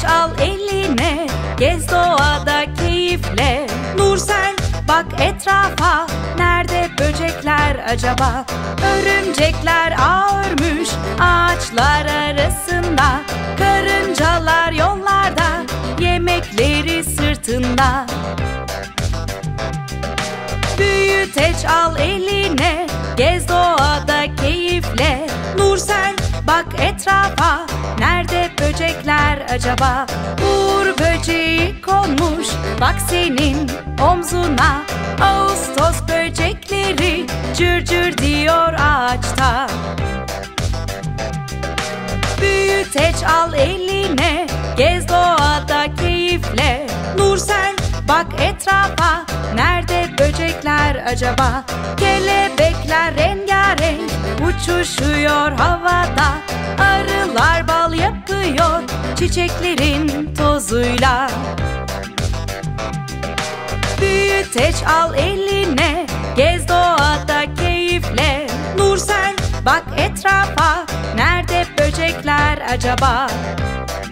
Büyüteç al eline, gez doğada keyifle. Nursel bak etrafa, nerede böcekler acaba? Örümcekler ağ örmüş ağaçlar arasında. Karıncalar yollarda, yemekleri sırtında. Büyüteç al eline, gez doğada keyifle. Nursel bak etrafa, nerede böcekler acaba? Uğur böceği konmuş bak senin omzuna. Ağustos böcekleri cır cır diyor ağaçta. Büyüteç al eline, gez doğada keyifle. Nursel bak etrafa, nerede böcekler acaba? Kelebekler rengarenk uçuşuyor havada. Arılar bal yapıyor çiçeklerin tozuyla. Büyüteç al eline, gez doğada keyifle. Nursel bak etrafa, nerede böcekler acaba?